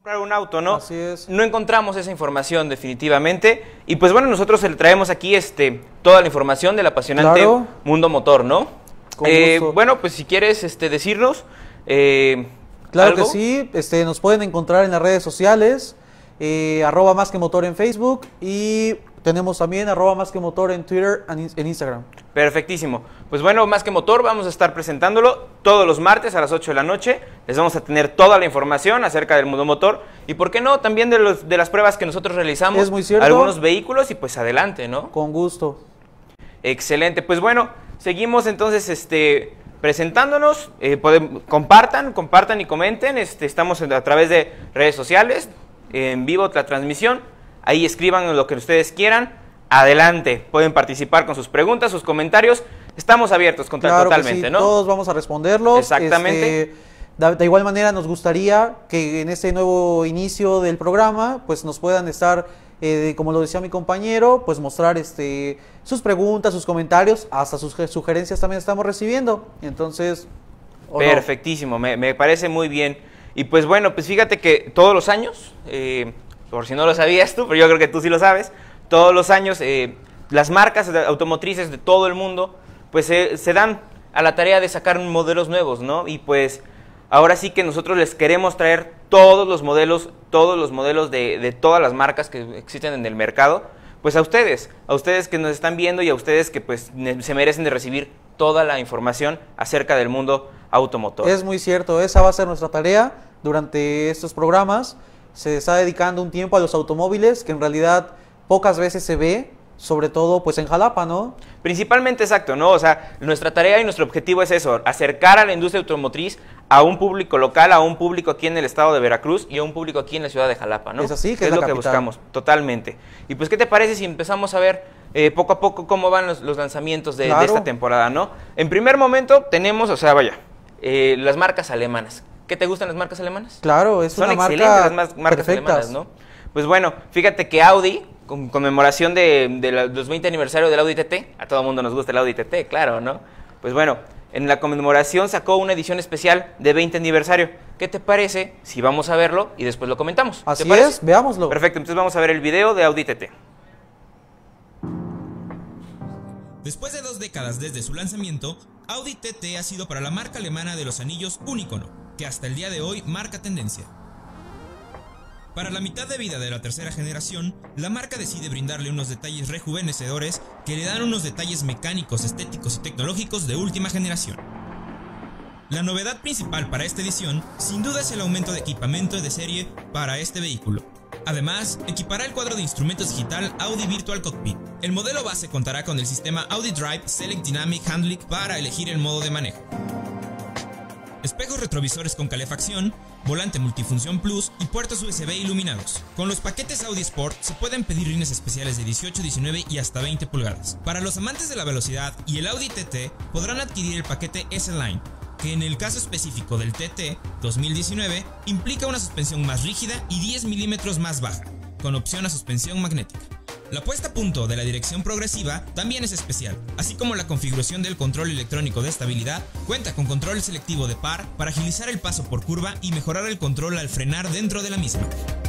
Comprar un auto, ¿no? Así es. No encontramos esa información definitivamente y pues bueno, nosotros le traemos aquí toda la información del apasionante mundo motor, ¿no? Con gusto. Bueno, pues si quieres decirnos claro ¿algo? que sí, nos pueden encontrar en las redes sociales, arroba más que motor en Facebook y tenemos también arroba más que motor en Twitter, en Instagram. Perfectísimo. Pues bueno, Más que Motor, vamos a estar presentándolo todos los martes a las 8 de la noche. Les vamos a tener toda la información acerca del mundo motor y, ¿por qué no?, también de las pruebas que nosotros realizamos. Es muy cierto. Algunos vehículos y pues adelante, ¿no? Con gusto. Excelente. Pues bueno, seguimos entonces presentándonos. Compartan y comenten. Estamos a través de redes sociales, en vivo la transmisión. Ahí escriban lo que ustedes quieran. Adelante, pueden participar con sus preguntas, sus comentarios. Estamos abiertos totalmente, que sí, ¿no? Todos vamos a responderlos. Exactamente. De igual manera nos gustaría que en este nuevo inicio del programa pues nos puedan estar, como lo decía mi compañero, pues mostrar sus preguntas, sus comentarios, hasta sus sugerencias también estamos recibiendo. Entonces, perfectísimo, me parece muy bien. Y pues bueno, pues fíjate que todos los años, por si no lo sabías tú, pero yo creo que tú sí lo sabes, todos los años las marcas automotrices de todo el mundo pues se dan a la tarea de sacar modelos nuevos, ¿no? Y pues ahora sí que nosotros les queremos traer todos los modelos de todas las marcas que existen en el mercado, pues a ustedes que nos están viendo y a ustedes que pues se merecen de recibir toda la información acerca del mundo automotor. Es muy cierto, esa va a ser nuestra tarea durante estos programas. Se está dedicando un tiempo a los automóviles que en realidad pocas veces se ve, sobre todo pues en Jalapa, ¿no? Principalmente, exacto, ¿no? O sea, nuestra tarea y nuestro objetivo es eso, acercar a la industria automotriz a un público local, a un público aquí en el estado de Veracruz y a un público aquí en la ciudad de Jalapa, ¿no? Es así, que es es lo la que capital. buscamos, totalmente. Y pues, ¿qué te parece si empezamos a ver poco a poco cómo van los lanzamientos de esta temporada, ¿no? En primer momento tenemos, o sea, las marcas alemanas. ¿Qué te gustan las marcas alemanas? Claro, son excelentes las marcas alemanas, ¿no? Pues bueno, fíjate que Audi, con conmemoración de los 20 aniversario del Audi TT, a todo el mundo nos gusta el Audi TT, claro, ¿no? Pues bueno, en la conmemoración sacó una edición especial de 20 aniversario. ¿Qué te parece si vamos a verlo y después lo comentamos? Así es, veámoslo. Perfecto, entonces vamos a ver el video de Audi TT. Después de 2 décadas desde su lanzamiento, Audi TT ha sido para la marca alemana de los anillos un icono, que hasta el día de hoy marca tendencia. Para la mitad de vida de la tercera generación, la marca decide brindarle unos detalles rejuvenecedores que le dan unos detalles mecánicos, estéticos y tecnológicos de última generación. La novedad principal para esta edición, sin duda, es el aumento de equipamiento de serie para este vehículo. Además, equipará el cuadro de instrumentos digital Audi Virtual Cockpit. El modelo base contará con el sistema Audi Drive Select Dynamic Handling para elegir el modo de manejo. Espejos retrovisores con calefacción, volante multifunción Plus y puertos USB iluminados. Con los paquetes Audi Sport se pueden pedir rines especiales de 18, 19 y hasta 20 pulgadas. Para los amantes de la velocidad y el Audi TT podrán adquirir el paquete S-Line, que en el caso específico del TT 2019 implica una suspensión más rígida y 10 milímetros más baja, con opción a suspensión magnética. La puesta a punto de la dirección progresiva también es especial, así como la configuración del control electrónico de estabilidad. Cuenta con control selectivo de par para agilizar el paso por curva y mejorar el control al frenar dentro de la misma.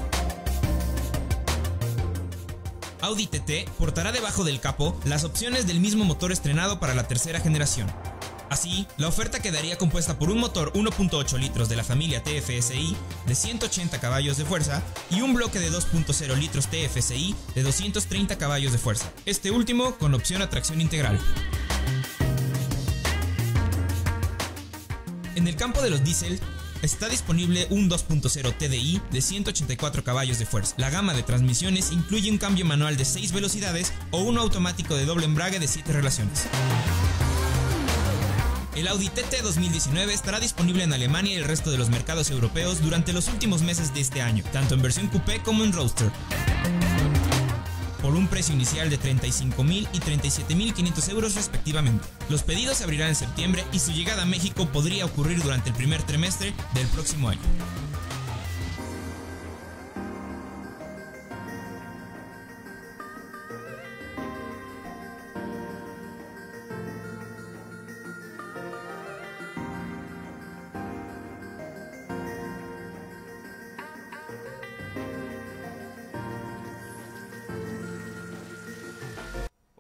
Audi TT portará debajo del capó las opciones del mismo motor estrenado para la tercera generación. Así, la oferta quedaría compuesta por un motor 1.8 litros de la familia TFSI de 180 caballos de fuerza y un bloque de 2.0 litros TFSI de 230 caballos de fuerza, este último con opción a tracción integral. En el campo de los diésel, está disponible un 2.0 TDI de 184 caballos de fuerza. La gama de transmisiones incluye un cambio manual de 6 velocidades o uno automático de doble embrague de 7 relaciones. El Audi TT 2019 estará disponible en Alemania y el resto de los mercados europeos durante los últimos meses de este año, tanto en versión coupé como en roadster, por un precio inicial de 35.000 y 37.500 euros respectivamente. Los pedidos se abrirán en septiembre y su llegada a México podría ocurrir durante el primer trimestre del próximo año.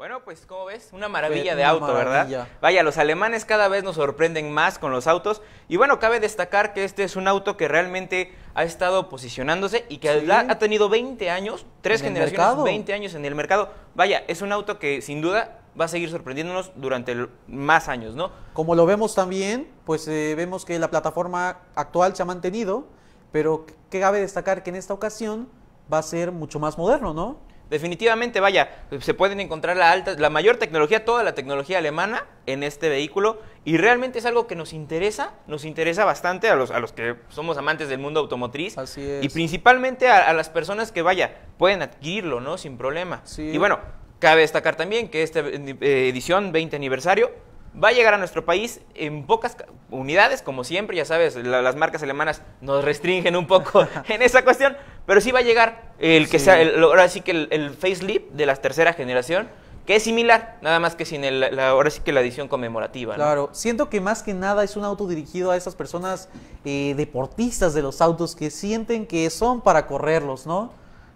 Bueno, pues como ves, una maravilla Fue de una auto, maravilla. ¿verdad? Vaya, los alemanes cada vez nos sorprenden más con los autos. Y bueno, cabe destacar que este es un auto que realmente ha estado posicionándose y que Sí. ha tenido 20 años, 3 En el generaciones, mercado. 20 años en el mercado. Vaya, es un auto que sin duda va a seguir sorprendiéndonos durante más años, ¿no? Como lo vemos también, pues vemos que la plataforma actual se ha mantenido, pero que cabe destacar que en esta ocasión va a ser mucho más moderno, ¿no? Definitivamente, vaya, se pueden encontrar la mayor tecnología, toda la tecnología alemana en este vehículo y realmente es algo que nos interesa bastante a los que somos amantes del mundo automotriz. Así es. Y principalmente a las personas que, vaya, pueden adquirirlo, ¿no? Sin problema. Sí. Y bueno, cabe destacar también que esta edición 20 aniversario va a llegar a nuestro país en pocas unidades, como siempre, ya sabes, las marcas alemanas nos restringen un poco en esa cuestión, pero sí va a llegar el que Sí. sea, ahora sí que el facelift de la tercera generación, que es similar, nada más que sin ahora sí que la edición conmemorativa, ¿no? Claro, siento que más que nada es un auto dirigido a esas personas deportistas de los autos que sienten que son para correrlos, ¿no?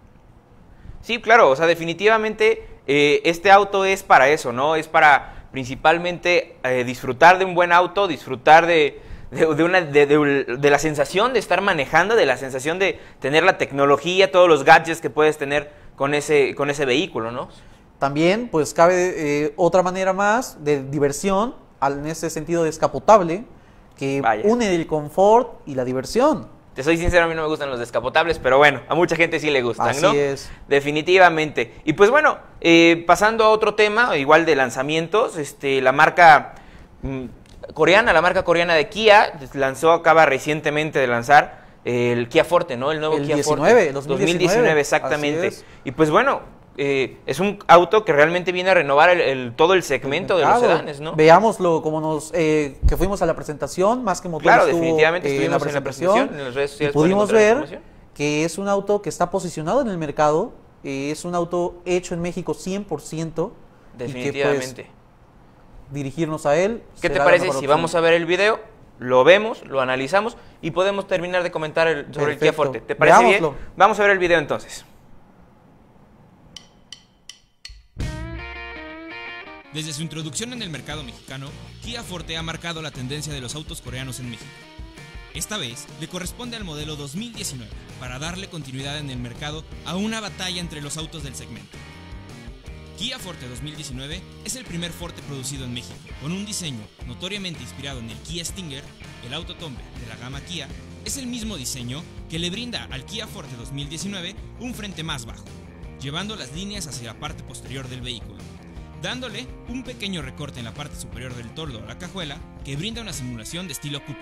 Sí, claro, o sea, definitivamente este auto es para eso, ¿no? Es para principalmente disfrutar de un buen auto, disfrutar de la sensación de estar manejando, de la sensación de tener la tecnología, todos los gadgets que puedes tener con ese vehículo, ¿no? También, pues cabe otra manera más de diversión, en ese sentido descapotable, que Vaya. une el confort y la diversión. Te soy sincero, a mí no me gustan los descapotables, pero bueno, a mucha gente sí le gustan, Así ¿no? es. Definitivamente. Y pues bueno, pasando a otro tema, igual de lanzamientos, la marca coreana, la marca coreana de Kia, acaba recientemente de lanzar el Kia Forte, ¿no? El nuevo El Kia 19, Forte. 2019, exactamente. así es. Y pues bueno, es un auto que realmente viene a renovar todo el segmento de los Mercado. sedanes, ¿no? Veámoslo como que fuimos a la presentación, más que motor Claro, estuvo, definitivamente en la estuvimos en la presentación, en las redes y sociales pueden pudimos encontrar la ver información. que es un auto que está posicionado en el mercado, es un auto hecho en México 100%, Definitivamente. y que pues dirigirnos a él. ¿Qué te será la parece mejor si opción. vamos a ver el video, lo vemos, lo analizamos y podemos terminar de comentar sobre el Kia Perfecto. Forte? ¿Te parece Veámoslo. bien? Vamos a ver el video entonces. Desde su introducción en el mercado mexicano, Kia Forte ha marcado la tendencia de los autos coreanos en México. Esta vez le corresponde al modelo 2019 para darle continuidad en el mercado a una batalla entre los autos del segmento. Kia Forte 2019 es el primer Forte producido en México, con un diseño notoriamente inspirado en el Kia Stinger. El auto tombe de la gama Kia es el mismo diseño que le brinda al Kia Forte 2019 un frente más bajo, llevando las líneas hacia la parte posterior del vehículo, dándole un pequeño recorte en la parte superior del tordo a la cajuela que brinda una simulación de estilo coupé.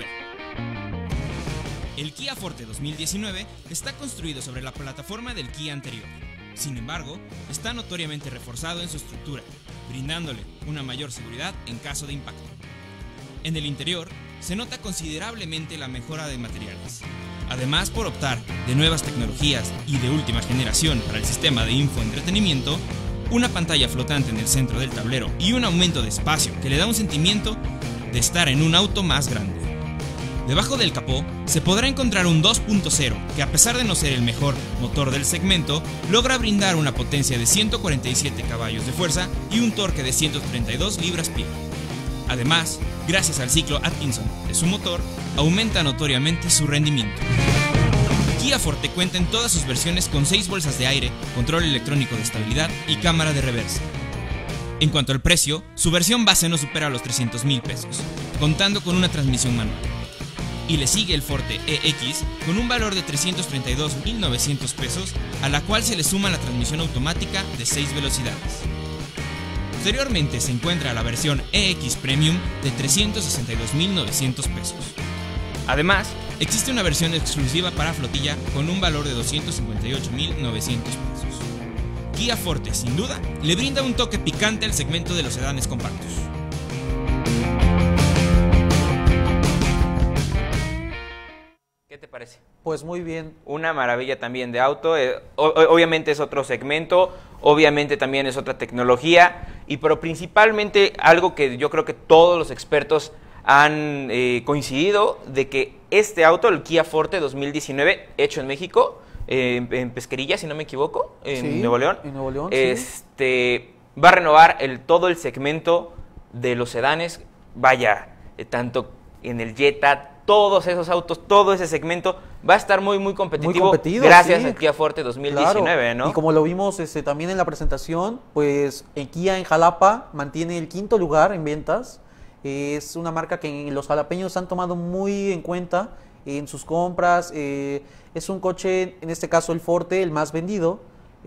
El Kia Forte 2019 está construido sobre la plataforma del Kia anterior. Sin embargo, está notoriamente reforzado en su estructura, brindándole una mayor seguridad en caso de impacto. En el interior, se nota considerablemente la mejora de materiales. Además, por optar de nuevas tecnologías y de última generación para el sistema de infoentretenimiento, una pantalla flotante en el centro del tablero y un aumento de espacio que le da un sentimiento de estar en un auto más grande. Debajo del capó se podrá encontrar un 2.0 que, a pesar de no ser el mejor motor del segmento, logra brindar una potencia de 147 caballos de fuerza y un torque de 132 libras-pie. Además, gracias al ciclo Atkinson de su motor, aumenta notoriamente su rendimiento. Kia Forte cuenta en todas sus versiones con 6 bolsas de aire, control electrónico de estabilidad y cámara de reversa. En cuanto al precio, su versión base no supera los 300,000 pesos, contando con una transmisión manual. Y le sigue el Forte EX con un valor de 332,900 pesos, a la cual se le suma la transmisión automática de 6 velocidades. Posteriormente se encuentra la versión EX Premium de 362,900 pesos. Además, existe una versión exclusiva para flotilla con un valor de 258,900 pesos. Kia Forte, sin duda, le brinda un toque picante al segmento de los sedanes compactos. ¿Qué te parece? Pues muy bien. Una maravilla también de auto, obviamente es otro segmento, obviamente también es otra tecnología, pero principalmente algo que yo creo que todos los expertos han coincidido de que este auto, el Kia Forte 2019, hecho en México, en Pesquería, si no me equivoco, en Sí, Nuevo León, en Nuevo León, sí. va a renovar todo el segmento de los sedanes, vaya, tanto en el Jetta, todos esos autos, todo ese segmento va a estar muy competitivo, gracias al Kia Forte 2019, claro. ¿No? Y como lo vimos también en la presentación, pues Kia en Jalapa mantiene el 5º lugar en ventas. Es una marca que los jalapeños han tomado muy en cuenta en sus compras. Es un coche, en este caso el Forte, el más vendido.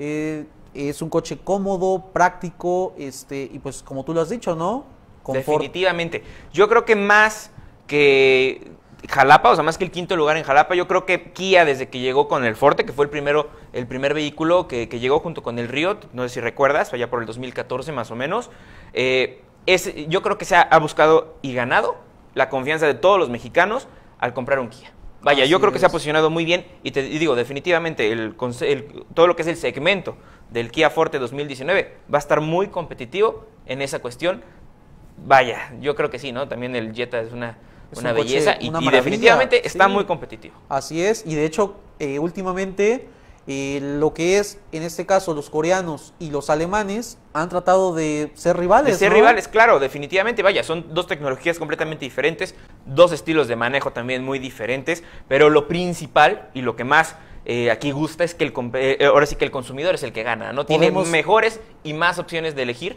Es un coche cómodo, práctico, y pues como tú lo has dicho, ¿no? Confort. Definitivamente. Yo creo que más que Jalapa, o sea, más que el 5º lugar en Jalapa, yo creo que Kia, desde que llegó con el Forte, que fue el primer vehículo que llegó junto con el Río, no sé si recuerdas, allá por el 2014 más o menos, yo creo que ha buscado y ganado la confianza de todos los mexicanos al comprar un Kia. Vaya, yo creo que se ha posicionado muy bien y digo, definitivamente, todo lo que es el segmento del Kia Forte 2019 va a estar muy competitivo en esa cuestión. Vaya, yo creo que sí, ¿no? También el Jetta es una belleza y definitivamente está muy competitivo. Así es, y de hecho, últimamente, lo que es, en este caso, los coreanos y los alemanes han tratado de ser rivales. De ser rivales, claro, definitivamente. Vaya, son dos tecnologías completamente diferentes, dos estilos de manejo también muy diferentes, pero lo principal y lo que más aquí gusta es que ahora sí que el consumidor es el que gana, ¿no? Tiene mejores y más opciones de elegir.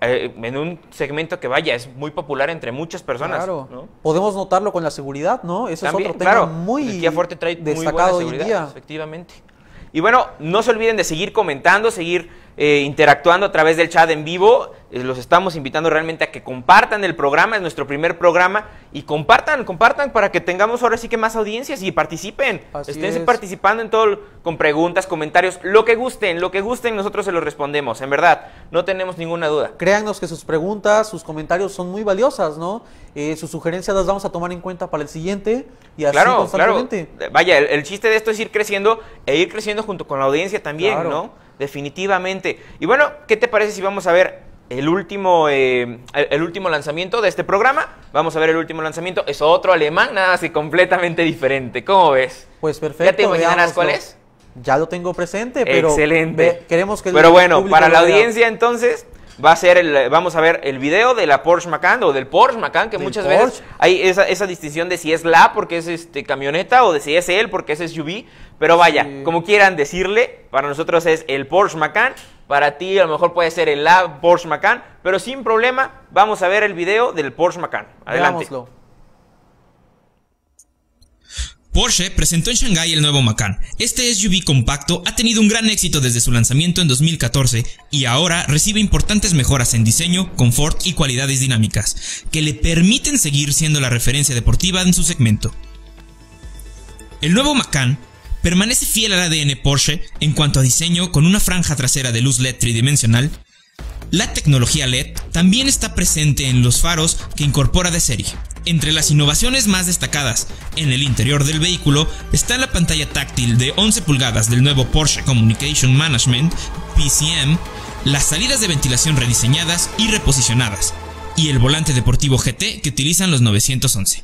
En un segmento que, vaya, es muy popular entre muchas personas. Claro. ¿No? Podemos notarlo con la seguridad, ¿no? Eso también, es otro tema muy el Kia Forte trae destacado muy buena seguridad, hoy en día. Efectivamente. Y bueno, no se olviden de seguir comentando, seguir interactuando a través del chat en vivo. Los estamos invitando realmente a que compartan el programa, es nuestro primer programa, y compartan para que tengamos ahora sí que más audiencias y participen. Estén participando en todo, con preguntas, comentarios, lo que gusten, nosotros se los respondemos, en verdad, no tenemos ninguna duda. Créannos que sus preguntas, sus comentarios son muy valiosas, ¿no? Sus sugerencias las vamos a tomar en cuenta para el siguiente y así constantemente. Claro. Vaya, el chiste de esto es ir creciendo junto con la audiencia también, claro. ¿No? Definitivamente. Y bueno, ¿qué te parece si vamos a ver el último lanzamiento de este programa? Vamos a ver el último lanzamiento. Es otro alemán, nada más que completamente diferente. ¿Cómo ves? Pues perfecto. ¿Ya te imaginarás cuál es? Ya lo tengo presente, pero excelente. Queremos que pero bueno, para la audiencia entonces vamos a ver el video de la Porsche Macan o del Porsche Macan, que muchas veces hay esa distinción de si es la porque es camioneta o de si es él porque es SUV, pero vaya, como quieran decirle, para nosotros es el Porsche Macan, para ti a lo mejor puede ser el la Porsche Macan, pero sin problema vamos a ver el video del Porsche Macan. Adelante. Veámoslo. Porsche presentó en Shanghái el nuevo Macan. Este SUV compacto ha tenido un gran éxito desde su lanzamiento en 2014 y ahora recibe importantes mejoras en diseño, confort y cualidades dinámicas, que le permiten seguir siendo la referencia deportiva en su segmento. El nuevo Macan permanece fiel al ADN Porsche en cuanto a diseño, con una franja trasera de luz LED tridimensional. La tecnología LED también está presente en los faros que incorpora de serie. Entre las innovaciones más destacadas en el interior del vehículo está la pantalla táctil de 11 pulgadas del nuevo Porsche Communication Management, PCM, las salidas de ventilación rediseñadas y reposicionadas, y el volante deportivo GT que utilizan los 911.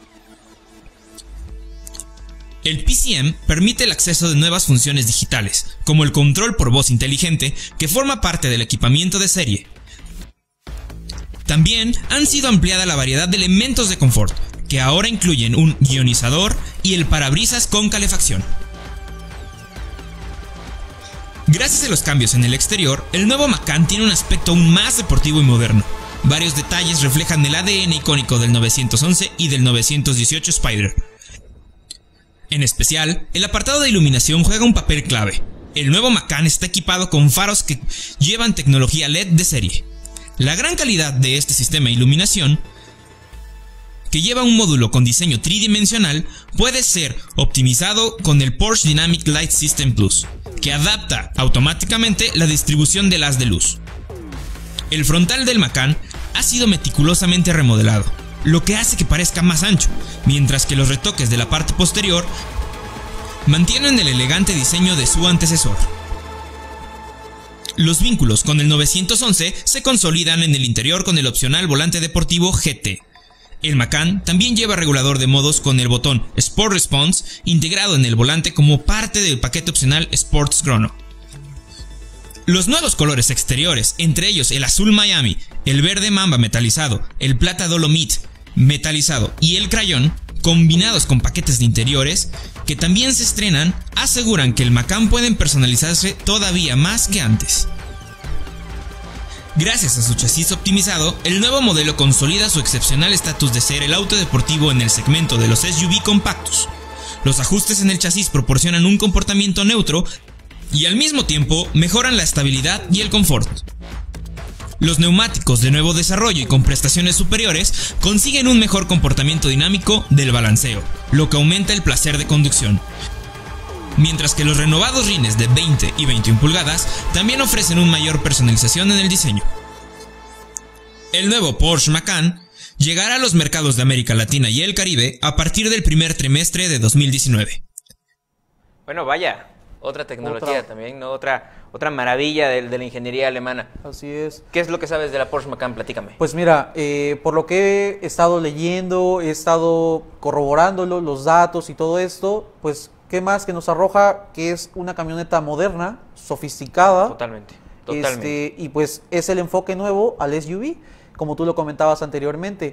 El PCM permite el acceso de nuevas funciones digitales, como el control por voz inteligente, que forma parte del equipamiento de serie. También han sido ampliada la variedad de elementos de confort, que ahora incluyen un ionizador y el parabrisas con calefacción. Gracias a los cambios en el exterior, el nuevo Macan tiene un aspecto aún más deportivo y moderno. Varios detalles reflejan el ADN icónico del 911 y del 918 Spider. En especial, el apartado de iluminación juega un papel clave. El nuevo Macan está equipado con faros que llevan tecnología LED de serie. La gran calidad de este sistema de iluminación, que lleva un módulo con diseño tridimensional, puede ser optimizado con el Porsche Dynamic Light System Plus, que adapta automáticamente la distribución del haz de luz. El frontal del Macan ha sido meticulosamente remodelado, lo que hace que parezca más ancho, mientras que los retoques de la parte posterior mantienen el elegante diseño de su antecesor. Los vínculos con el 911 se consolidan en el interior con el opcional volante deportivo GT. El Macan también lleva regulador de modos con el botón Sport Response integrado en el volante como parte del paquete opcional Sports Chrono. Los nuevos colores exteriores, entre ellos el azul Miami, el verde Mamba metalizado, el plata Dolomite metalizado y el crayón, combinados con paquetes de interiores que también se estrenan, aseguran que el Macan pueden personalizarse todavía más que antes. Gracias a su chasis optimizado, el nuevo modelo consolida su excepcional estatus de ser el auto deportivo en el segmento de los SUV compactos. Los ajustes en el chasis proporcionan un comportamiento neutro y al mismo tiempo mejoran la estabilidad y el confort. Los neumáticos de nuevo desarrollo y con prestaciones superiores consiguen un mejor comportamiento dinámico del balanceo, lo que aumenta el placer de conducción. Mientras que los renovados rines de 20 y 21 pulgadas también ofrecen una mayor personalización en el diseño. El nuevo Porsche Macan llegará a los mercados de América Latina y el Caribe a partir del primer trimestre de 2019. Bueno, vaya, otra tecnología también, ¿no? Otra maravilla de la ingeniería alemana. Así es. ¿Qué es lo que sabes de la Porsche Macan? Platícame. Pues mira, por lo que he estado leyendo, he estado corroborándolo, los datos y todo esto, pues qué más que nos arroja que es una camioneta moderna, sofisticada. Totalmente. Y pues es el enfoque nuevo al SUV, como tú lo comentabas anteriormente.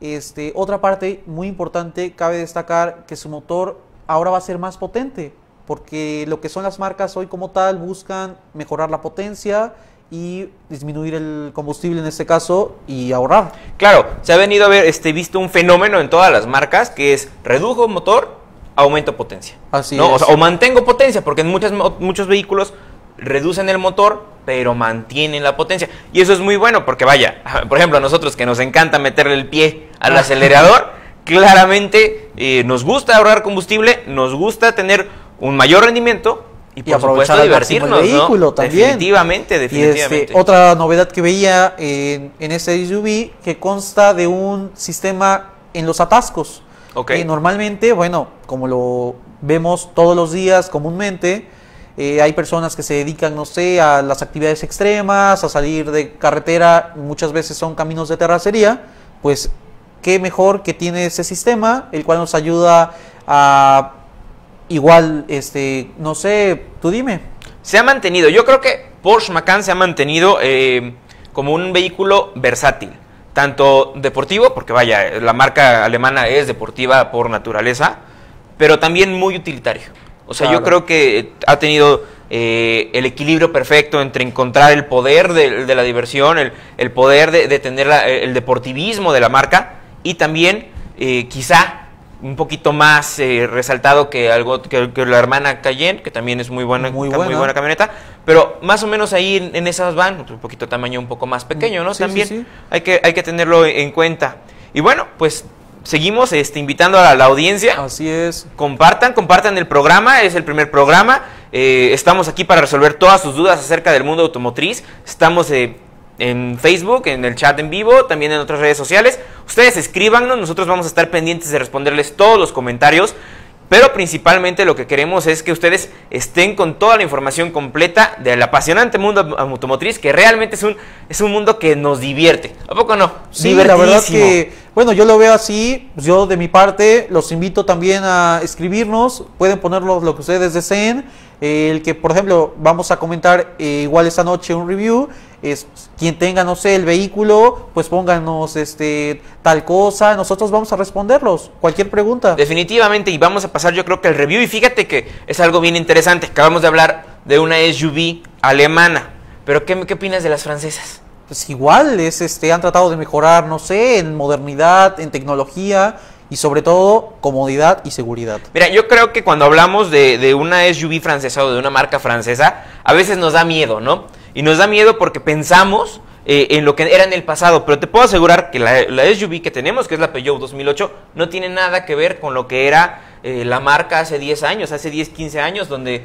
Otra parte muy importante, cabe destacar que su motor ahora va a ser más potente, porque lo que son las marcas hoy como tal buscan mejorar la potencia y disminuir el combustible en este caso y ahorrar. Claro, se ha venido a ver, visto un fenómeno en todas las marcas que es redujo motor, aumento potencia. Así ¿no? es. O mantengo potencia, porque en muchos vehículos reducen el motor, pero mantienen la potencia. Y eso es muy bueno, porque vaya, por ejemplo, a nosotros que nos encanta meterle el pie al acelerador, claramente nos gusta ahorrar combustible, nos gusta tener un mayor rendimiento y por supuesto divertirnos, el vehículo, ¿no? También. Definitivamente. Y otra novedad que veía en este SUV que consta de un sistema en los atascos. Okay. Normalmente, bueno, como lo vemos todos los días comúnmente, hay personas que se dedican, no sé, a las actividades extremas, a salir de carretera, muchas veces son caminos de terracería, pues qué mejor que tiene ese sistema, el cual nos ayuda a igual, no sé, tú dime. Se ha mantenido, yo creo que Porsche Macan se ha mantenido como un vehículo versátil, tanto deportivo, porque vaya, la marca alemana es deportiva por naturaleza, pero también muy utilitario. O sea, claro, yo creo que ha tenido el equilibrio perfecto entre encontrar el poder de la diversión, el poder de tener el deportivismo de la marca y también quizá un poquito más resaltado que la hermana Cayenne, que también es muy buena camioneta, pero más o menos ahí en esas van, un poquito tamaño un poco más pequeño, ¿no? Sí, también sí. Hay que tenerlo en cuenta. Y bueno, pues seguimos invitando a la audiencia. Así es. Compartan el programa, es el primer programa. Estamos aquí para resolver todas sus dudas acerca del mundo automotriz. Estamos en Facebook, en el chat en vivo, también en otras redes sociales. Ustedes escríbanos, nosotros vamos a estar pendientes de responderles todos los comentarios. Pero principalmente lo que queremos es que ustedes estén con toda la información completa del apasionante mundo automotriz, que realmente es un mundo que nos divierte. ¿A poco no? Sí, la verdad que, bueno, yo lo veo así. Yo de mi parte los invito también a escribirnos. Pueden ponerlo lo que ustedes deseen. El que, por ejemplo, vamos a comentar igual esta noche un review. Es quien tenga, no sé, el vehículo, pues pónganos tal cosa, nosotros vamos a responderlos, cualquier pregunta. Definitivamente, y vamos a pasar yo creo que el review, y fíjate que es algo bien interesante, acabamos de hablar de una SUV alemana, pero ¿qué opinas de las francesas? Pues igual, han tratado de mejorar, no sé, en modernidad, en tecnología y sobre todo comodidad y seguridad. Mira, yo creo que cuando hablamos de una SUV francesa o de una marca francesa, a veces nos da miedo, ¿no? Y nos da miedo porque pensamos en lo que era en el pasado, pero te puedo asegurar que la SUV que tenemos, que es la Peugeot 2008, no tiene nada que ver con lo que era la marca hace 10 años, hace 10, 15 años, donde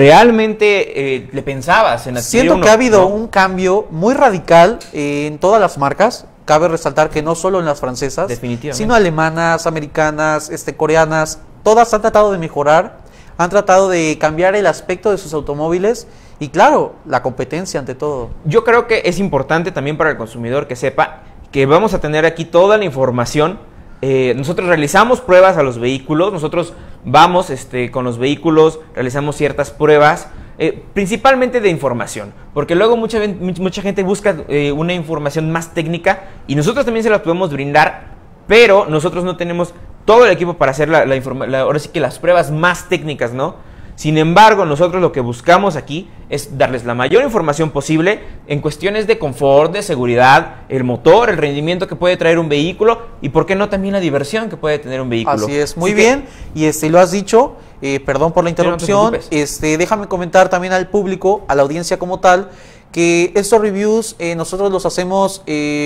realmente le pensabas en adquirir Siento que ha habido un cambio muy radical en todas las marcas. Cabe resaltar que no solo en las francesas, sino alemanas, americanas, coreanas, todas han tratado de mejorar, han tratado de cambiar el aspecto de sus automóviles. Y claro, la competencia ante todo. Yo creo que es importante también para el consumidor que sepa que vamos a tener aquí toda la información. Nosotros realizamos pruebas a los vehículos, nosotros vamos con los vehículos, realizamos ciertas pruebas principalmente de información, porque luego mucha gente busca una información más técnica y nosotros también se la podemos brindar, pero nosotros no tenemos todo el equipo para hacer ahora sí que las pruebas más técnicas, ¿no? Sin embargo, nosotros lo que buscamos aquí es darles la mayor información posible en cuestiones de confort, de seguridad, el motor, el rendimiento que puede traer un vehículo y por qué no también la diversión que puede tener un vehículo. Así es, muy bien, y lo has dicho, perdón por la interrupción, no te déjame comentar también al público, a la audiencia como tal, que estos reviews nosotros los hacemos...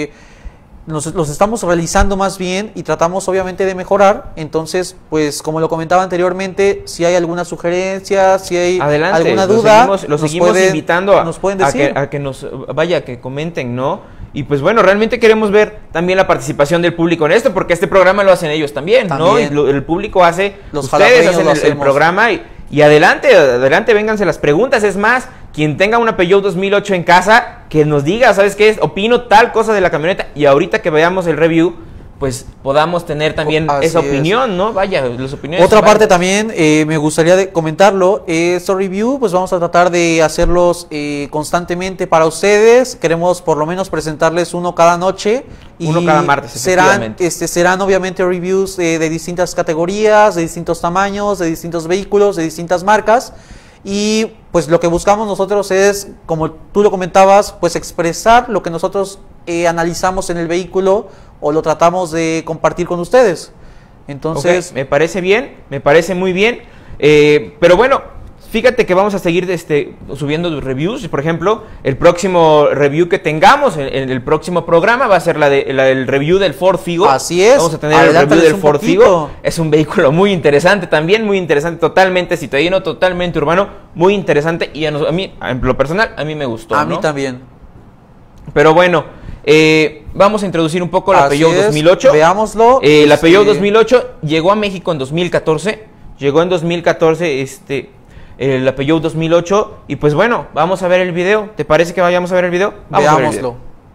los estamos realizando más bien y tratamos obviamente de mejorar. Entonces, pues como lo comentaba anteriormente, si hay alguna sugerencia, si hay alguna duda, los seguimos invitando nos pueden decir. a que nos que comenten, ¿no? Y pues bueno, realmente queremos ver también la participación del público en esto, porque este programa lo hacen ellos también, ¿no? Y el público hace, ustedes hacen el programa y adelante, vénganse las preguntas. Es más, quien tenga una Peugeot 2008 en casa, que nos diga, ¿sabes qué? Opino tal cosa de la camioneta, y ahorita que veamos el review, pues podamos tener también esa opinión, ¿no? Vaya, las opiniones. Otra parte también, me gustaría comentarlo, estos review, pues vamos a tratar de hacerlos constantemente para ustedes. Queremos por lo menos presentarles uno cada noche. Uno cada martes, serán obviamente reviews de distintas categorías, de distintos tamaños, de distintos vehículos, de distintas marcas. Y pues lo que buscamos nosotros es, como tú lo comentabas, pues expresar lo que nosotros analizamos en el vehículo o lo tratamos de compartir con ustedes. Entonces, okay, me parece bien, me parece muy bien, pero bueno, fíjate que vamos a seguir subiendo reviews. Por ejemplo, el próximo review que tengamos en el próximo programa va a ser la del review del Ford Figo. Así es. Vamos a tener el review del Ford Figo. Es un vehículo muy interesante, también muy interesante, totalmente citadino, totalmente urbano, muy interesante, y a mí, en lo personal, a mí me gustó. A mí también. Pero bueno, vamos a introducir un poco la Peugeot 2008. Veámoslo. La Peugeot 2008 llegó a México en 2014. Llegó en 2014 la Peugeot 2008. Y pues bueno, vamos a ver el video. ¿Te parece que vayamos a ver el video? Vamos Veámoslo. a ver el video.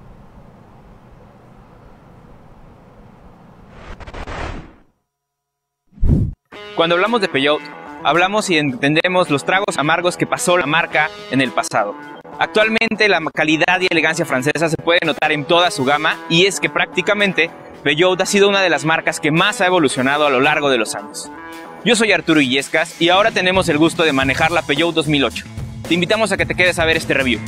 Cuando hablamos de Peugeot, hablamos y entendemos los tragos amargos que pasó la marca en el pasado. Actualmente la calidad y elegancia francesa se puede notar en toda su gama, y es que prácticamente Peugeot ha sido una de las marcas que más ha evolucionado a lo largo de los años. Yo soy Arturo Illescas y ahora tenemos el gusto de manejar la Peugeot 2008. Te invitamos a que te quedes a ver este review.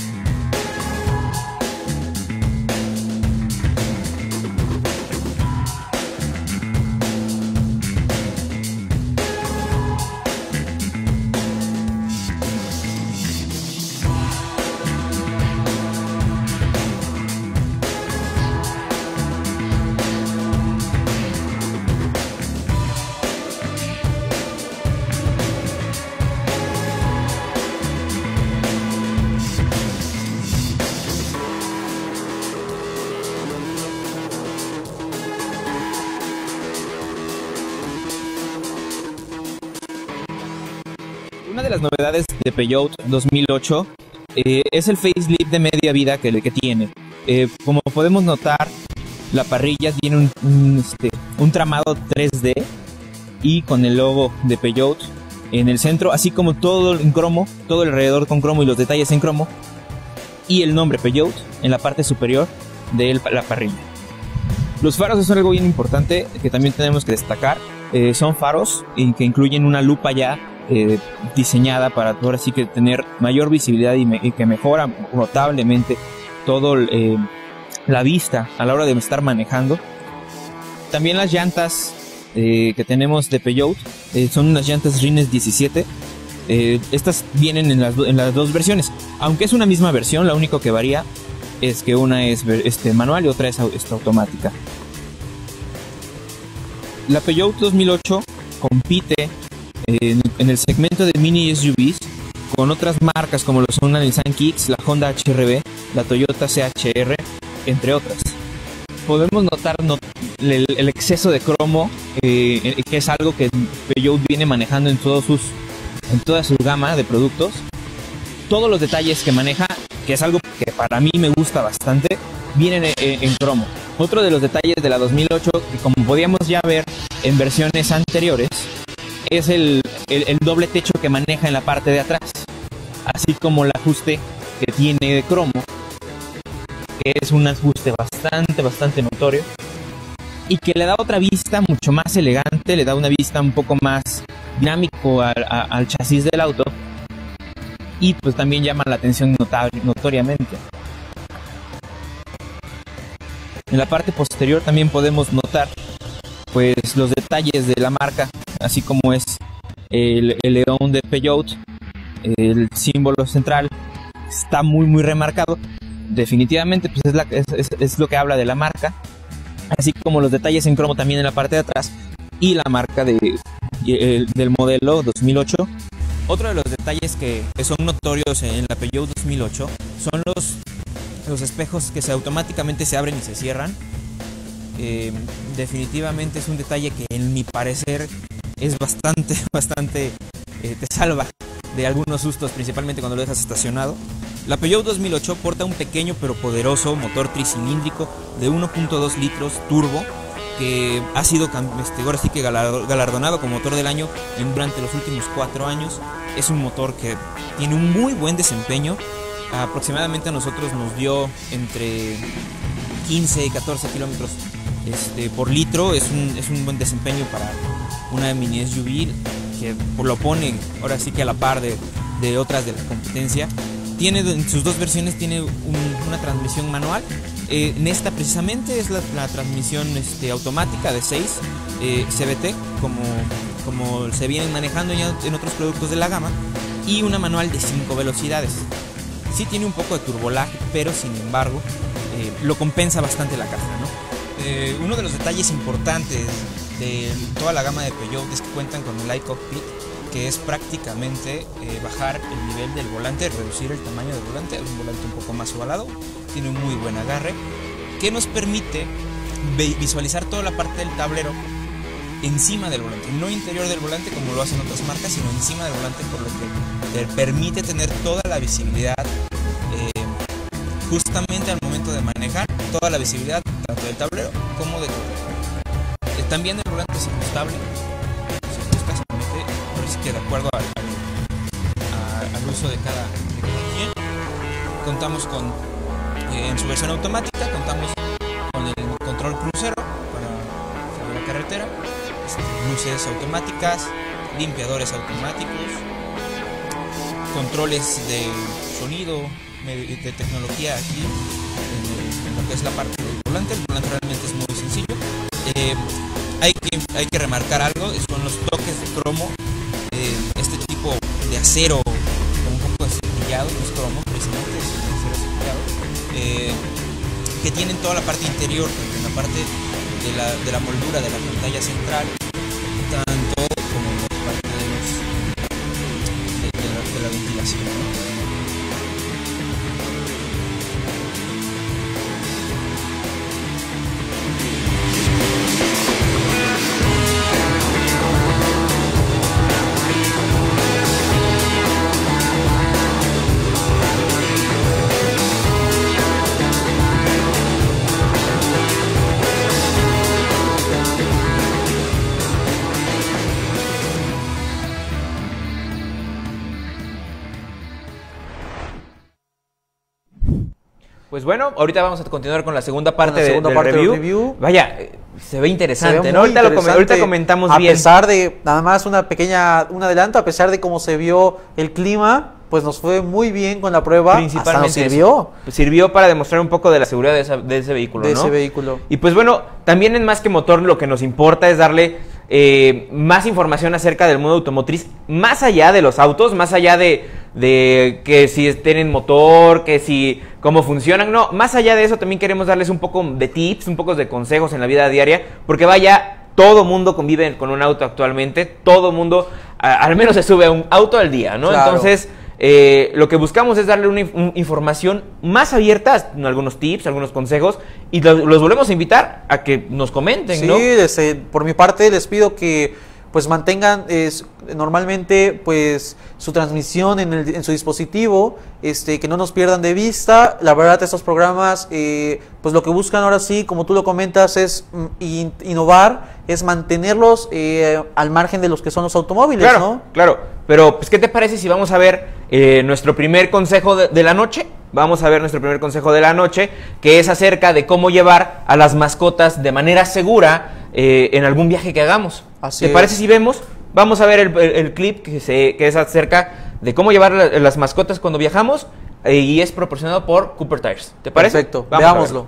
Una de las novedades de Peugeot 2008 es el facelift de media vida que tiene. Como podemos notar, la parrilla tiene un tramado 3D y con el logo de Peugeot en el centro, así como todo en cromo, todo alrededor con cromo y los detalles en cromo, y el nombre Peugeot en la parte superior de la parrilla. Los faros son algo bien importante que también tenemos que destacar. Son faros que incluyen una lupa ya diseñada para ahora sí que tener mayor visibilidad y que mejora notablemente todo la vista a la hora de estar manejando. También las llantas que tenemos de Peugeot son unas llantas Rines 17. Estas vienen en las dos versiones, aunque es una misma versión. Lo único que varía es que una es manual y otra es automática. La Peugeot 2008 compite en el segmento de mini SUVs con otras marcas como lo son la Nissan Kicks, la Honda HR-V, la Toyota CHR, entre otras. Podemos notar el exceso de cromo, que es algo que Peugeot viene manejando en toda su gama de productos. Todos los detalles que maneja, que es algo que para mí me gusta bastante, vienen en cromo. Otro de los detalles de la 2008, que como podíamos ya ver en versiones anteriores, es el doble techo que maneja en la parte de atrás. así como el ajuste que tiene de cromo, que es un ajuste bastante notorio y que le da otra vista mucho más elegante, le da una vista un poco más dinámico al chasis del auto, y pues también llama la atención notoriamente. En la parte posterior también podemos notar pues los detalles de la marca, así como es el león de Peugeot, el símbolo central está muy remarcado. Definitivamente pues es lo que habla de la marca, así como los detalles en cromo también en la parte de atrás y la marca del modelo 2008. Otro de los detalles que son notorios en la Peugeot 2008 son los espejos que automáticamente se abren y se cierran. Definitivamente es un detalle que en mi parecer es bastante te salva de algunos sustos, principalmente cuando lo dejas estacionado. La Peugeot 2008 porta un pequeño pero poderoso motor tricilíndrico de 1.2 litros turbo que ha sido ahora sí que galardonado como motor del año durante los últimos 4 años. Es un motor que tiene un muy buen desempeño. Aproximadamente a nosotros nos dio entre 15 y 14 kilómetros por litro. Es un buen desempeño para una mini SUV que lo pone ahora sí que a la par de otras de la competencia. Tiene en sus dos versiones tiene una transmisión manual. En esta precisamente es la transmisión automática de 6 CVT como se vienen manejando ya en otros productos de la gama, y una manual de 5 velocidades. Sí tiene un poco de turbolag, pero sin embargo lo compensa bastante la caja, ¿no? Uno de los detalles importantes de toda la gama de Peugeot es que cuentan con el iCockpit, que es prácticamente bajar el nivel del volante, reducir el tamaño del volante, es un volante un poco más ovalado, tiene un muy buen agarre, que nos permite visualizar toda la parte del tablero encima del volante, no interior del volante como lo hacen otras marcas, sino encima del volante, por lo que te permite tener toda la visibilidad justamente al momento de manejar, toda la visibilidad tanto del tablero como del volante. También el volante es ajustable, que de acuerdo al uso de cada quien. Contamos con en su versión automática contamos con el control crucero para la carretera, luces automáticas, limpiadores automáticos, controles de sonido, de tecnología aquí en lo que es la parte del volante. El volante realmente es muy sencillo. Hay que remarcar algo, son los toques de cromo. Este tipo de acero con un poco de cepillado, no es cromo, precisamente es acero cepillado, que tienen toda la parte interior, en la parte de la moldura de la pantalla central, tanto como en la parte de la ventilación, ¿no? Pues bueno, ahorita vamos a continuar con la segunda parte, del review. Vaya, se ve interesante, se ve ¿no? Ahorita comentamos bien. A pesar de, nada más un adelanto, a pesar de cómo se vio el clima, pues nos fue muy bien con la prueba. Principalmente hasta nos sirvió. Sirvió para demostrar un poco de la seguridad de ese vehículo, ¿no? Y pues bueno, también en Más que Motor lo que nos importa es darle más información acerca del mundo automotriz, más allá de los autos, más allá de que si tienen motor, que si cómo funcionan, no, más allá de eso también queremos darles un poco de tips, un poco de consejos en la vida diaria, porque vaya, todo mundo convive con un auto actualmente, todo mundo al menos se sube a un auto al día, ¿no? Claro. Entonces lo que buscamos es darle una información más abierta, algunos tips, algunos consejos, y los volvemos a invitar a que nos comenten, ¿no? Sí, por mi parte les pido que pues mantengan normalmente pues su transmisión en su dispositivo, que no nos pierdan de vista. La verdad, estos programas pues lo que buscan ahora sí, como tú lo comentas, es innovar, es mantenerlos al margen de los que son los automóviles, claro, ¿no? Claro, pero pues ¿qué te parece si vamos a ver nuestro primer consejo de la noche. Vamos a ver nuestro primer consejo de la noche, que es acerca de cómo llevar a las mascotas de manera segura en algún viaje que hagamos. ¿Te parece si vemos? Vamos a ver el clip que es acerca de cómo llevar las mascotas cuando viajamos y es proporcionado por Cooper Tires. ¿Te parece? Perfecto, veámoslo.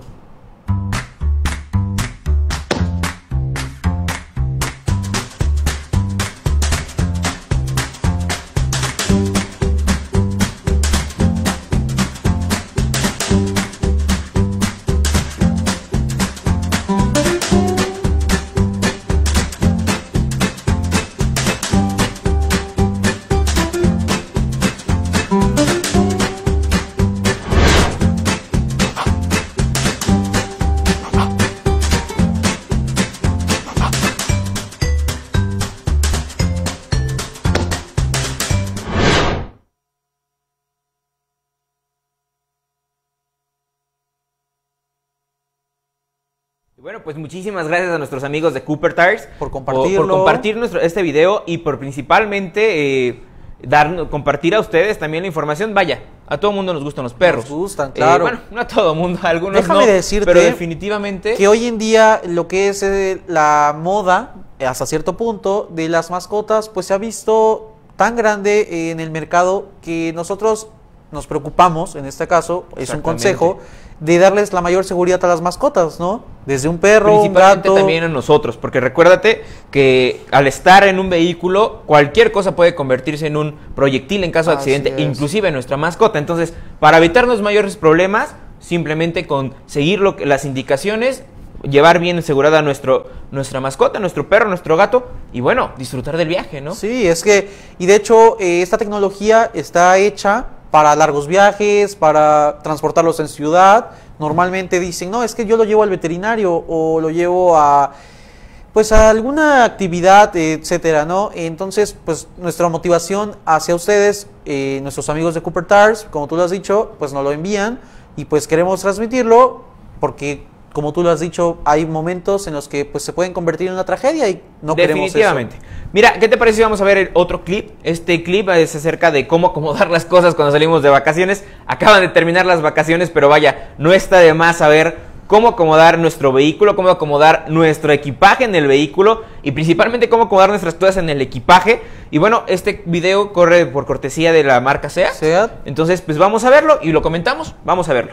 Bueno, pues muchísimas gracias a nuestros amigos de Cooper Tires por compartirlo, por compartir este video y por principalmente compartir a ustedes también la información. Vaya, a todo mundo nos gustan los perros. Nos gustan, claro. Bueno, no a todo mundo, a algunos Déjame no, decirte pero definitivamente que hoy en día lo que es la moda, hasta cierto punto, de las mascotas, pues se ha visto tan grande en el mercado que nosotros nos preocupamos, en este caso, es un consejo, de darles la mayor seguridad a las mascotas, ¿no? Desde un perro, un gato. También a nosotros, porque recuérdate que al estar en un vehículo, cualquier cosa puede convertirse en un proyectil en caso de accidente, inclusive nuestra mascota. Entonces, para evitarnos mayores problemas, simplemente con seguir las indicaciones, llevar bien asegurada nuestra mascota, nuestro perro, nuestro gato, y bueno, disfrutar del viaje, ¿no? Sí, es que, y de hecho, esta tecnología está hecha para largos viajes, para transportarlos en ciudad. Normalmente dicen, no, es que yo lo llevo al veterinario o lo llevo a alguna actividad, etcétera, ¿no? Entonces, pues nuestra motivación hacia ustedes, nuestros amigos de Cooper Tires, como tú lo has dicho, pues nos lo envían y pues queremos transmitirlo porque, como tú lo has dicho, hay momentos en los que pues se pueden convertir en una tragedia y no queremos eso. Definitivamente. Mira, ¿qué te parece si vamos a ver el otro clip? Este clip es acerca de cómo acomodar las cosas cuando salimos de vacaciones. Acaban de terminar las vacaciones, pero vaya, no está de más saber cómo acomodar nuestro vehículo, cómo acomodar nuestro equipaje en el vehículo y principalmente cómo acomodar nuestras cosas en el equipaje. Y bueno, este video corre por cortesía de la marca SEAT. Entonces, pues vamos a verlo y lo comentamos. Vamos a verlo.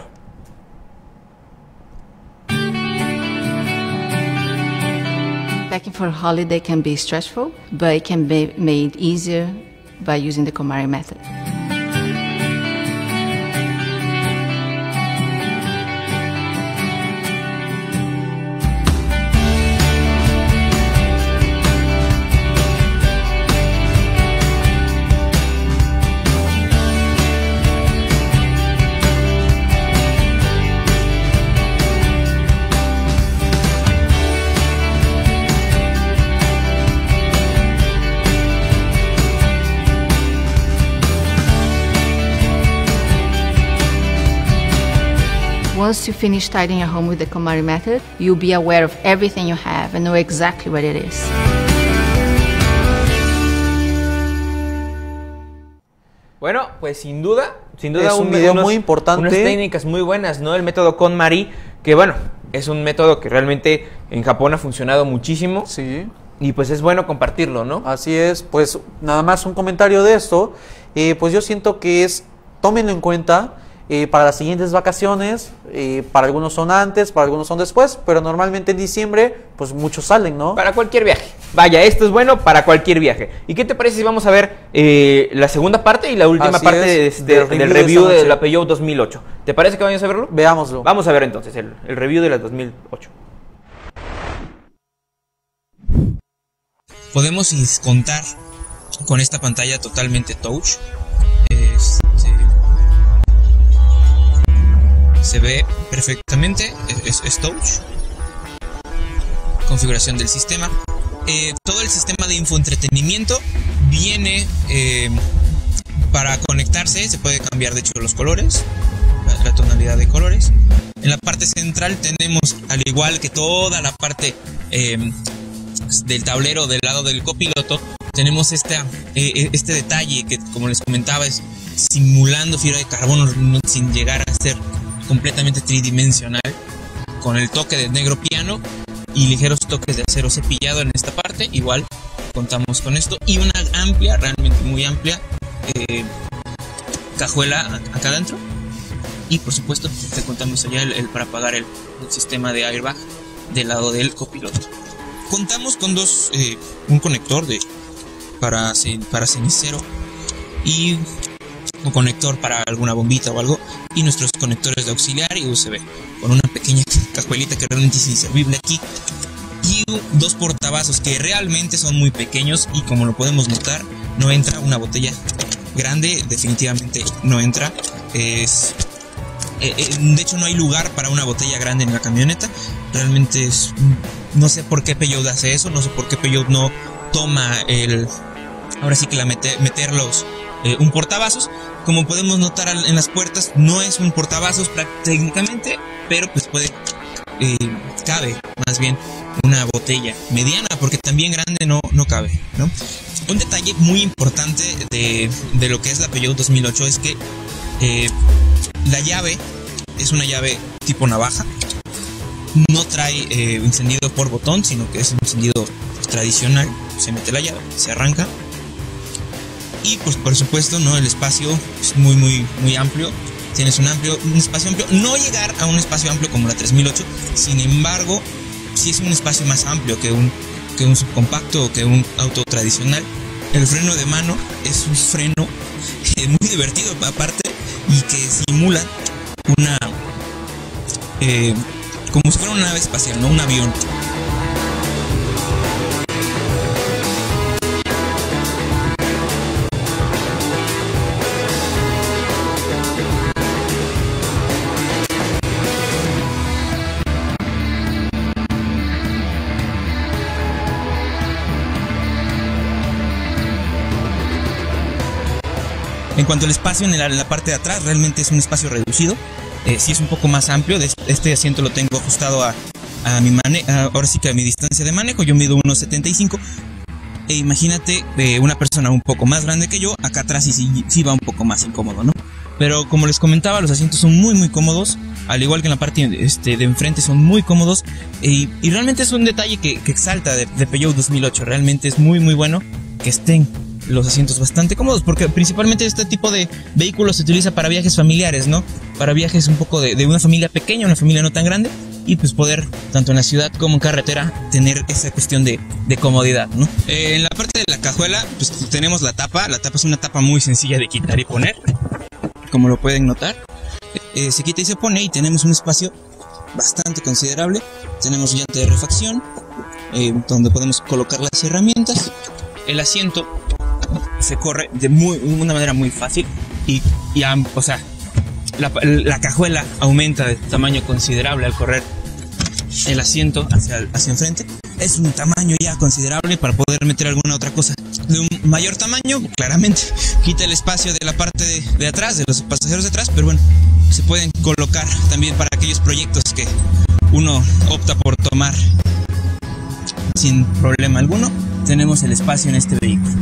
Packing for a holiday can be stressful, but it can be made easier by using the KonMari method. Once you finish tidying your home with the KonMari method, you'll be aware of everything you have and know exactly what it is. Bueno, pues sin duda es un video muy importante. Unas técnicas muy buenas, ¿no? El método KonMari, que bueno, es un método que realmente en Japón ha funcionado muchísimo. Sí. Y pues es bueno compartirlo, ¿no? Así es, pues nada más un comentario de esto, pues yo siento que tómenlo en cuenta. Para las siguientes vacaciones, para algunos son antes, para algunos son después, pero normalmente en diciembre, pues muchos salen, ¿no? Para cualquier viaje. Vaya, esto es bueno para cualquier viaje. ¿Y qué te parece si vamos a ver la segunda parte y la última parte del review de la Peugeot 2008? ¿Te parece que vayamos a verlo? Veámoslo. Vamos a ver entonces el review de la 2008. Podemos contar con esta pantalla totalmente touch. Se ve perfectamente, es touch. Configuración del sistema. Todo el sistema de infoentretenimiento viene para conectarse. Se puede cambiar de hecho los colores, la tonalidad de colores. En la parte central tenemos, al igual que toda la parte del tablero del lado del copiloto, tenemos este detalle que, como les comentaba, es simulando fibra de carbono sin llegar a ser completamente tridimensional, con el toque de negro piano y ligeros toques de acero cepillado en esta parte. Igual contamos con esto y una amplia, realmente muy amplia cajuela acá adentro. Y por supuesto te contamos allá el para apagar el sistema de airbag del lado del copiloto. Contamos con un conector para cenicero y un conector para alguna bombita o algo, y nuestros conectores de auxiliar y USB, con una pequeña cajuelita que realmente es inservible aquí, y dos portavasos que realmente son muy pequeños, y como lo podemos notar no entra una botella grande, definitivamente no entra. De hecho no hay lugar para una botella grande en la camioneta. Realmente no sé por qué Peugeot hace eso, no sé por qué Peugeot no toma ahora sí que meterlos un portavasos. Como podemos notar en las puertas, no es un portavasos técnicamente, pero pues cabe más bien una botella mediana, porque también grande no cabe, ¿no? Un detalle muy importante de lo que es la Peugeot 2008 es que la llave es una llave tipo navaja. No trae encendido por botón, sino que es un encendido tradicional. Se mete la llave, se arranca. Y pues por supuesto, ¿no? El espacio es muy muy muy amplio. Tienes un espacio amplio. No llegar a un espacio amplio como la 3008. Sin embargo, sí es un espacio más amplio que un subcompacto o que un auto tradicional. El freno de mano es un freno muy divertido aparte, y que simula como si fuera una nave espacial, no un avión. En cuanto al espacio en la parte de atrás, realmente es un espacio reducido. Sí es un poco más amplio. Este asiento lo tengo ajustado a ahora sí que a mi distancia de manejo. Yo mido 1.75. E imagínate una persona un poco más grande que yo, acá atrás sí va un poco más incómodo, ¿no? Pero como les comentaba, los asientos son muy muy cómodos, al igual que en la parte de enfrente son muy cómodos, y realmente es un detalle que exalta de Peugeot 2008. Realmente es muy muy bueno que estén los asientos bastante cómodos, porque principalmente este tipo de vehículos se utiliza para viajes familiares, ¿no? Para viajes un poco de una familia pequeña, una familia no tan grande, y pues poder, tanto en la ciudad como en carretera, tener esa cuestión de comodidad, ¿no? En la parte de la cajuela, pues tenemos la tapa. La tapa es una tapa muy sencilla de quitar y poner, como lo pueden notar. Se quita y se pone, y tenemos un espacio bastante considerable. Tenemos llanta de refacción, donde podemos colocar las herramientas. El asiento se corre de una manera muy fácil, o sea, la cajuela aumenta de tamaño considerable al correr el asiento hacia enfrente. Es un tamaño ya considerable para poder meter alguna otra cosa de un mayor tamaño. Claramente quita el espacio de la parte de atrás, de los pasajeros de atrás, pero bueno, se pueden colocar también para aquellos proyectos que uno opta por tomar sin problema alguno. Tenemos el espacio en este vehículo.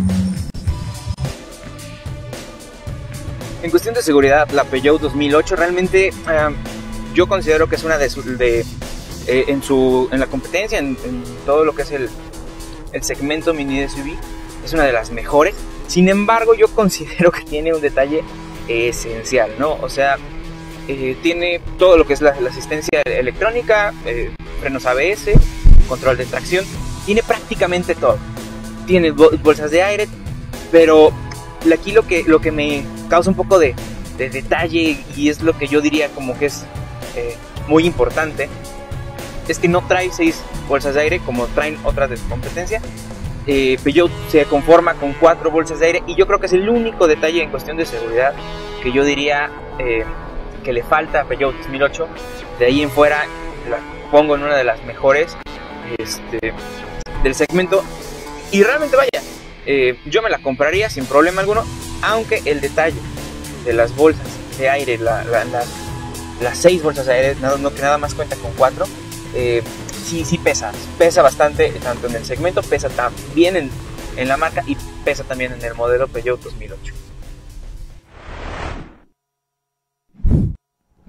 En cuestión de seguridad, la Peugeot 2008 realmente yo considero que es una en la competencia, en todo lo que es el segmento mini SUV, es una de las mejores. Sin embargo, yo considero que tiene un detalle esencial, ¿no? O sea, tiene todo lo que es la asistencia electrónica, frenos ABS, control de tracción, tiene prácticamente todo. Tiene bolsas de aire, pero aquí lo que me causa un poco de detalle, y es lo que yo diría como que es muy importante, es que no trae 6 bolsas de aire como traen otras de su competencia. Peugeot se conforma con 4 bolsas de aire, y yo creo que es el único detalle en cuestión de seguridad que yo diría que le falta a Peugeot 2008. De ahí en fuera la pongo en una de las mejores del segmento, y realmente vaya, yo me la compraría sin problema alguno, aunque el detalle de las bolsas de aire, las 6 bolsas de aire, que nada más cuenta con 4, sí pesa bastante, tanto en el segmento, pesa también en la marca, y pesa también en el modelo Peugeot 2008.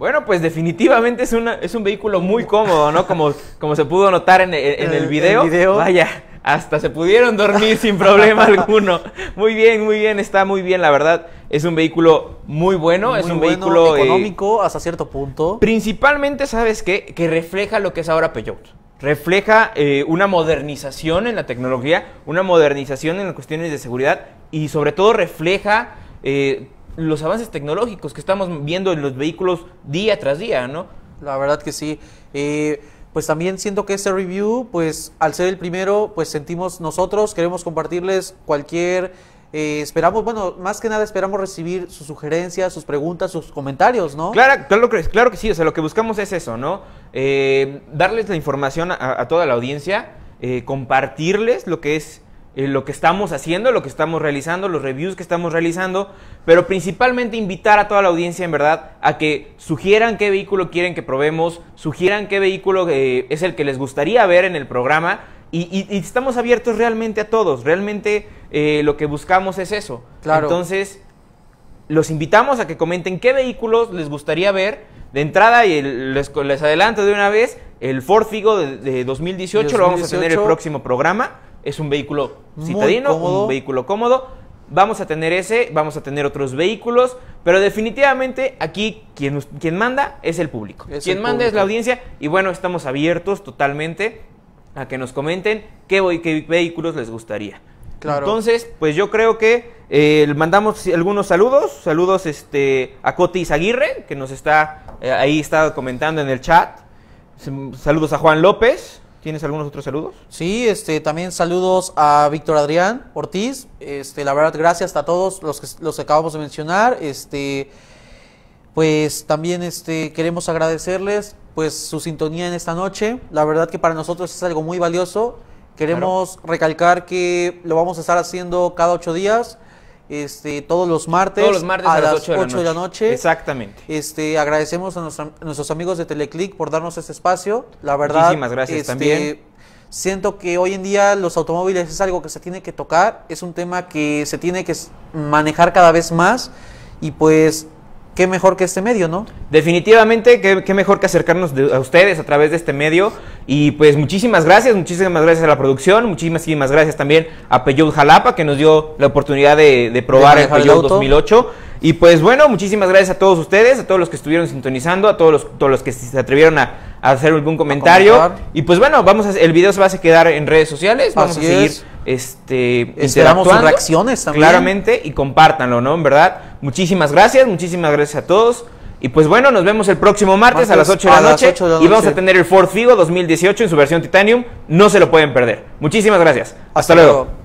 Bueno, pues definitivamente es un vehículo muy cómodo, ¿no? Como se pudo notar en el video. Vaya, hasta se pudieron dormir sin problema alguno. Muy bien, está muy bien, la verdad. Es un vehículo muy bueno, Muy es un bueno, vehículo económico hasta cierto punto. Principalmente, ¿sabes qué? Que refleja lo que es ahora Peugeot. Refleja una modernización en la tecnología, una modernización en las cuestiones de seguridad y sobre todo refleja los avances tecnológicos que estamos viendo en los vehículos día tras día, ¿no? La verdad que sí. Pues también siento que este review, pues al ser el primero, pues sentimos nosotros, queremos compartirles cualquier... esperamos, bueno, más que nada esperamos recibir sus sugerencias, sus preguntas, sus comentarios, ¿no? Claro que sí, o sea, lo que buscamos es eso, ¿no? Darles la información a toda la audiencia, compartirles lo que es lo que estamos haciendo, lo que estamos realizando, los reviews que estamos realizando, pero principalmente invitar a toda la audiencia, en verdad, a que sugieran qué vehículo quieren que probemos, sugieran qué vehículo es el que les gustaría ver en el programa, y estamos abiertos realmente a todos, realmente lo que buscamos es eso. Claro. Entonces, los invitamos a que comenten qué vehículos les gustaría ver. De entrada, y les adelanto de una vez, el Ford Figo de 2018 lo vamos a tener el próximo programa. Es un vehículo citadino, un vehículo cómodo. Vamos a tener ese, vamos a tener otros vehículos, pero definitivamente aquí quien manda es el público. Quien manda es la audiencia, y bueno, estamos abiertos totalmente a que nos comenten qué vehículos les gustaría. Claro. Entonces, pues yo creo que mandamos algunos saludos a Cotis Aguirre, que nos está ahí está comentando en el chat. Saludos a Juan López. ¿Tienes algunos otros saludos? Sí, también saludos a Víctor Adrián Ortiz. La verdad, gracias a todos los que acabamos de mencionar. Pues también queremos agradecerles pues su sintonía en esta noche. La verdad que para nosotros es algo muy valioso. Queremos recalcar que lo vamos a estar haciendo cada 8 días. Todos los martes a las 8 de la noche. Exactamente. Agradecemos a nuestros amigos de Teleclick por darnos este espacio. La verdad, muchísimas gracias también. Siento que hoy en día los automóviles es algo que se tiene que tocar, es un tema que se tiene que manejar cada vez más, y pues qué mejor que este medio, ¿no? Definitivamente, qué mejor que acercarnos a ustedes a través de este medio. Y pues muchísimas gracias a la producción, muchísimas gracias también a Peugeot Jalapa, que nos dio la oportunidad de probar el Peugeot 2008. Y pues bueno, muchísimas gracias a todos ustedes, a todos los que estuvieron sintonizando, a todos los que se atrevieron a hacer algún comentario. Y pues bueno, el video se va a quedar en redes sociales, vamos a seguir esperamos sus reacciones también. Claramente, y compártanlo, ¿no? En verdad, muchísimas gracias a todos. Y pues bueno, nos vemos el próximo martes a las 8 de la noche. Y vamos a tener el Ford Figo 2018 en su versión Titanium. No se lo pueden perder. Muchísimas gracias. Hasta luego.